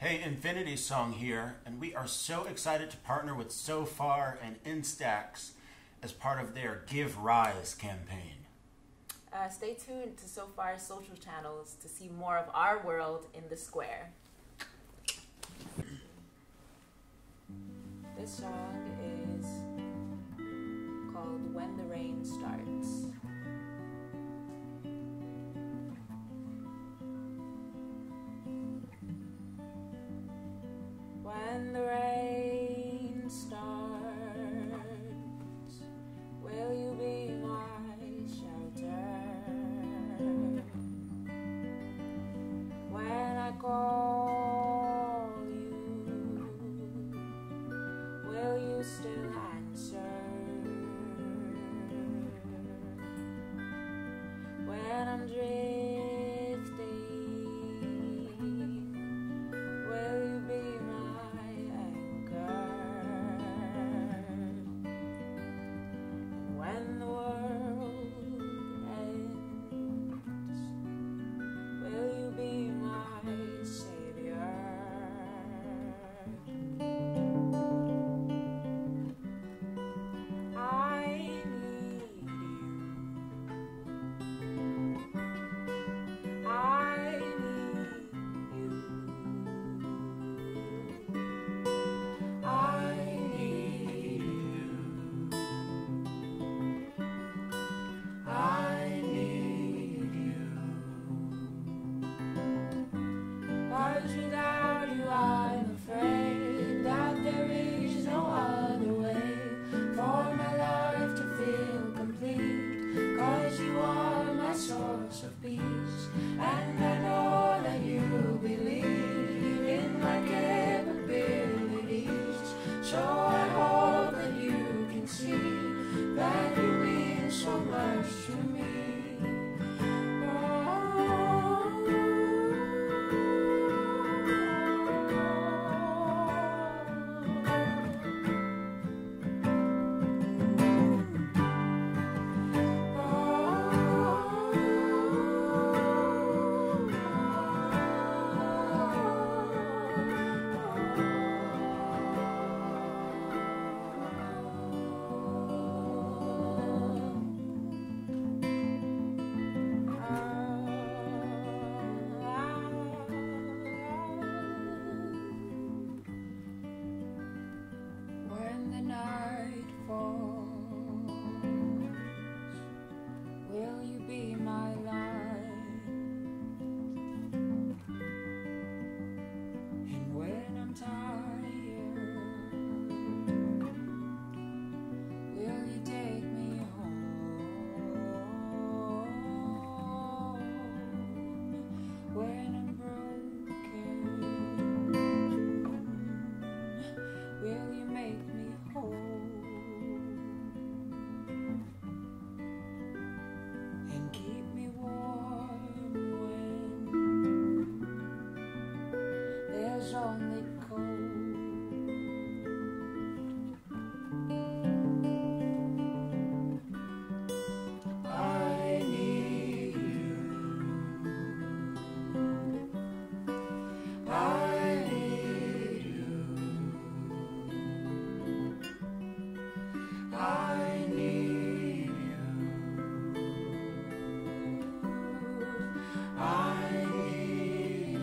Hey, Infinity Song here, and we are so excited to partner with Sofar and Instax as part of their Give Rise campaign. Stay tuned to Sofar's social channels to see more of our world in the square. This song is called When the Rain Starts. When the rain starts, will you be my shelter? When I call you, will you still answer? When I'm drifting, will you be my anchor? And when the world ends, will you be my savior? I need you. I need you. I need you. I need you. 'Cause without you I'm afraid that there is no other way for my life to feel complete. 'Cause you are my source of peace, and I know that you believe in my capabilities. So I hope that you can see that you mean so much to me. When the night falls, will you be my light? And when I'm tired, will you take me home? When I'm broken, will you make me whole? And keep me warm when there's only cold. I need you. I need you. I need you. I need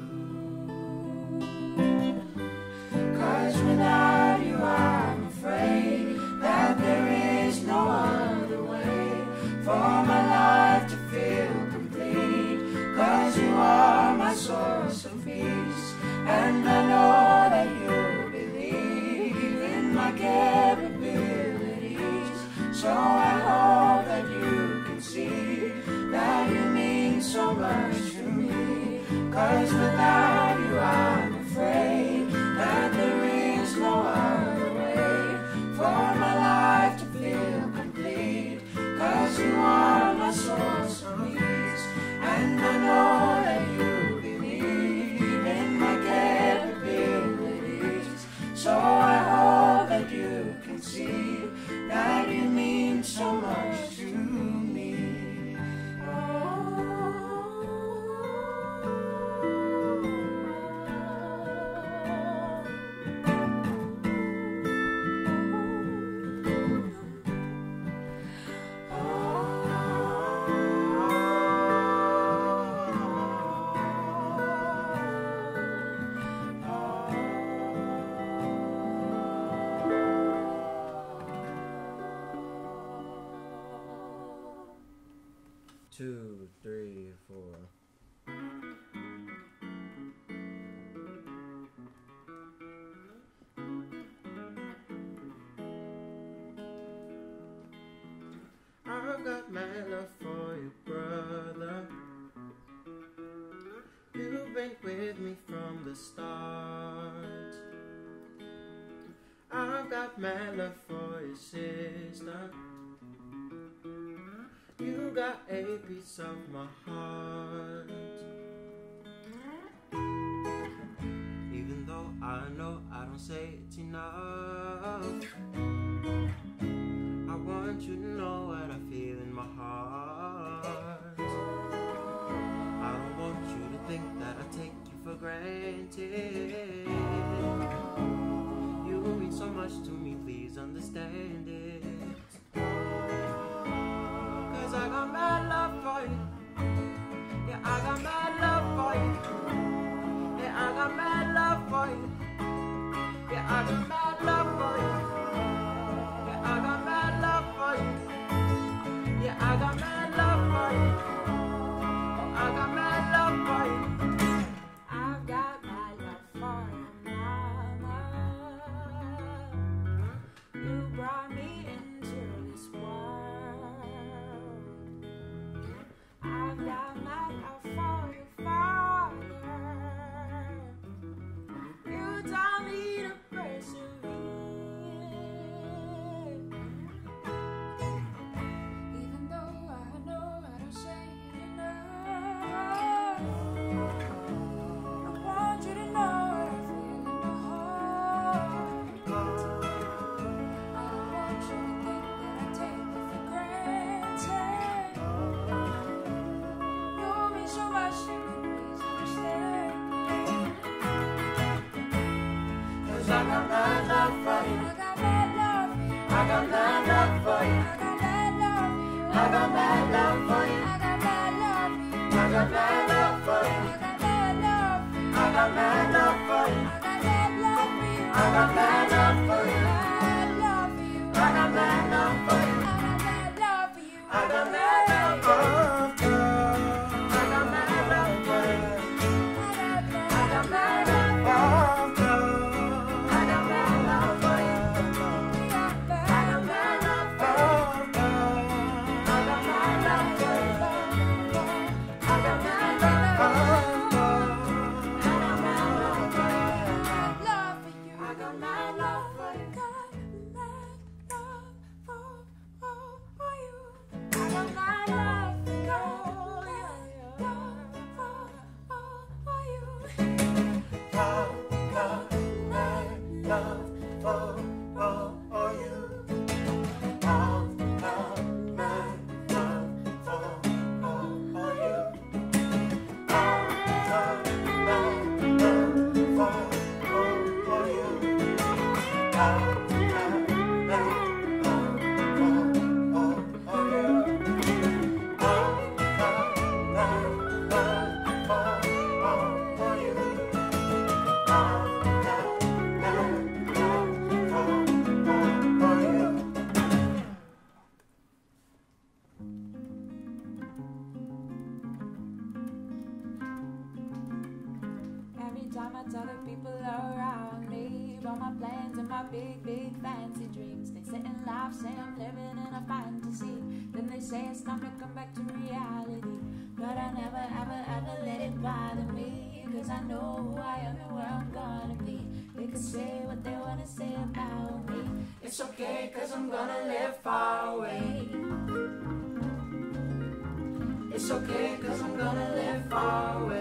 you. 'Cause without you I'm afraid that there is no other way for my life to feel complete. 'Cause you are my source of peace, and I know that you believe in my capabilities. So I hope that you can see that you mean so much to me. 'Cause without you I'm afraid that there is no other way for my life to feel complete. 'Cause you are my source of peace, and I know that you believe in my capabilities. So I hope that you can see that you mean so much to me. Oh. 2, 3, 4. I've got mad love for you, brother. You've been with me from the start. I've got mad love for your sister. You got a piece of my heart. Even though I know I don't say it enough, I want you to know what I feel in my heart. I don't want you to think that I take you for granted. You mean so much to me, please understand it. Cause I got mad love for you. Yeah, I got mad love for you. Yeah, I got mad love for you. Yeah, I got mad love for you. Yeah, I got mad love for you. Yeah, I got mad love for you. Oh, I got mad love for you. I've got mad love for you, mama. You brought me into this world. I've got mad love for you, father. You taught me to persevere. Even though I know I don't say it enough, I want you to know what I feel in my heart. I don't want you to think that I take you for granted. You mean so much to me, please understand. Cause I got mad love for you. I got mad love for you. I got mad love for you. I got mad love for you. I got mad love for you. I got mad love for you. I got mad love for you. I got mad love for you. I got mad love for you. Mad love for you. I got mad love for you. I got mad love for you. I got mad love for you. I got mad love for you. I got mad love for you. I got mad love for you. I got mad love for you. I got mad love for you. I got mad love for you. I got mad love for you. Every time I tell the people around me about my plans and my big, big fancy dreams, they sit and laugh, say I'm living in a fantasy. Then they say it's time to come back to reality. But I never, ever, ever let it bother me, cause I know who I am and where I'm gonna be. They can say what they wanna say about me. It's okay, cause I'm gonna live far away. It's okay, cause I'm gonna live far away.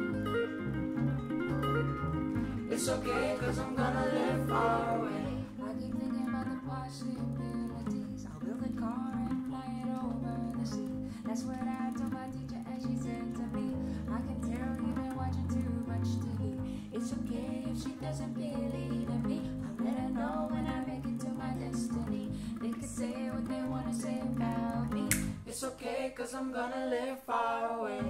It's okay, cause I'm gonna live far away. I keep thinking about the possibilities. I'll build a car and fly it over the sea. That's what I told my teacher as she said to me. I can tell you've been watching too much TV. It's okay if she doesn't believe in me. I'll let her know when I make it to my destiny. They can say what they wanna say about me. It's okay, cause I'm gonna live far away.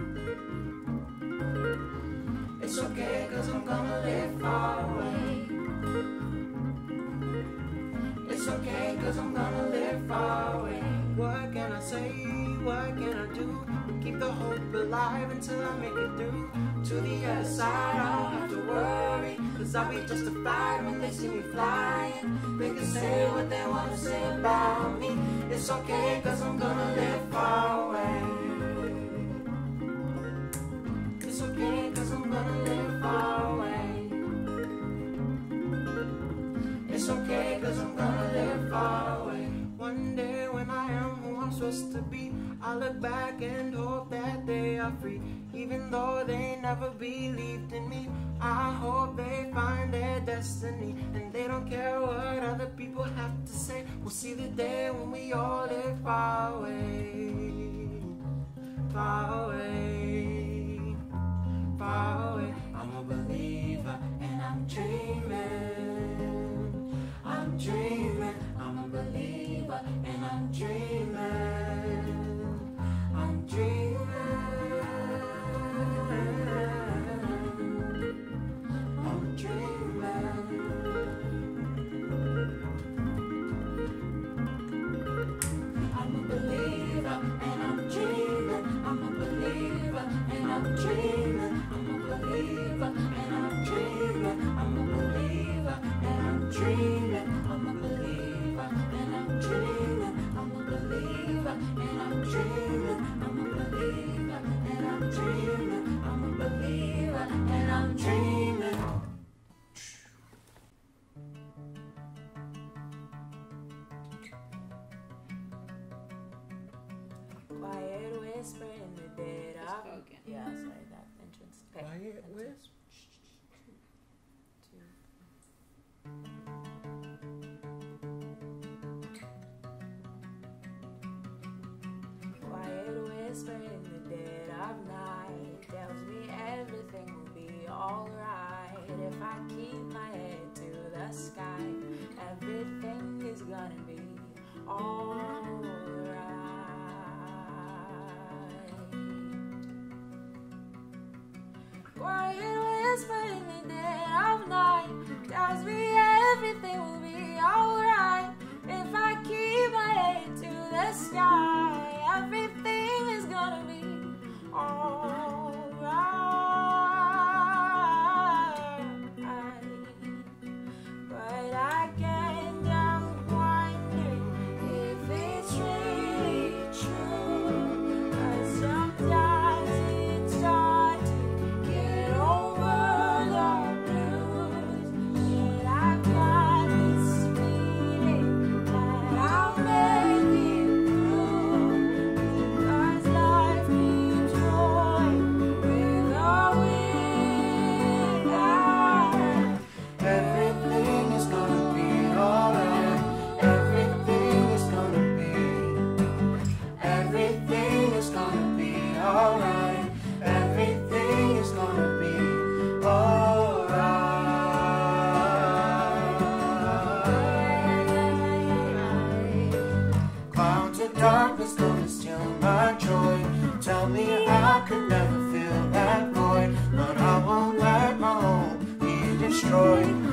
It's okay, cause I'm gonna live far away. It's okay, cause I'm gonna live far away. What can I say? What can I do? keep alive until I make it through to the other side. I don't have to worry, cause I'll be justified when they see me flying. They can say what they want to say about me. It's okay, cause I'm gonna live far away. It's okay, cause I'm gonna live far away. It's okay, cause I'm gonna live far away. One day when I am who I'm supposed to be, I look back and hope that they are free. Even though they never believed in me, I hope they find their destiny. And they don't care what other people have to say. We'll see the day when we all live far away. Far away. Far away. I'm a believer and I'm dreaming. I'm dreaming. I'm a believer and I'm dreaming. I'm dreaming. I'm dreaming. I'm a believer and I'm dreaming. I'm a believer and I'm dreaming. I'm a believer and I'm dreaming. I'm a believer and I'm dreaming. I'm a believer and I'm dreaming. I'm a believer and I'm dreaming. I'm a believer and I'm dreaming. I'm a believer and I'm dreaming. Quiet whisper in the dead of yeah, sorry, that entrance. Okay. Quiet whisper. Quiet whisper in the dead of night tells me everything will be alright. If I keep my head to the sky, everything is gonna be alright. Quiet whisper in the dead of night tells me everything will be alright. If I keep my head to the sky, everything is gonna be alright. But I can't help wondering if it's really true. 'Cause sometimes it's hard to get over the blues. But I've got this feeling that I'll make it through. Because life keeps going with a wind. Everything is gonna be alright. Everything is gonna be. Everything is gonna be alright. Everything is gonna be alright. Clouds of darkness gonna steal my joy. Tell me I could never feel that void, but I won't let my home be destroyed.